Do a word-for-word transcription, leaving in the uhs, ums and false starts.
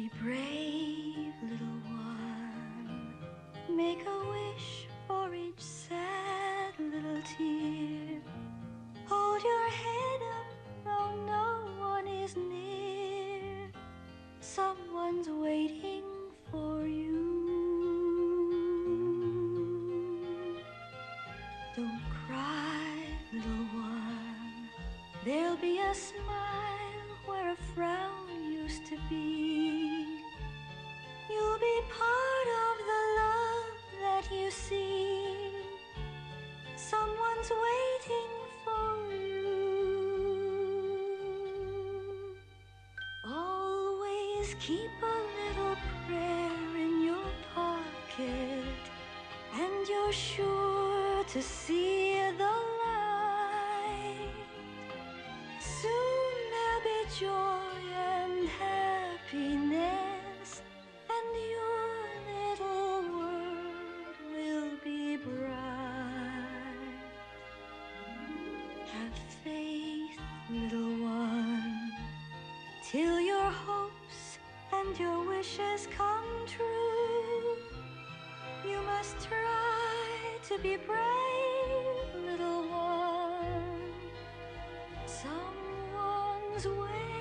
Be brave, little one. Make a wish for each sad little tear. Hold your head up though no one is near. Someone's waiting for you. Don't cry, little one. There'll be a smile where a frown used to be. You'll be part of the love that you see. Someone's waiting for you. Always keep a little prayer in your pocket, and you're sure to see the light. Soon there'll be joy and happiness, and your little world will be bright. Have faith, little one, till your hopes and your wishes come true. You must try to be brave, little one. Someone's waiting.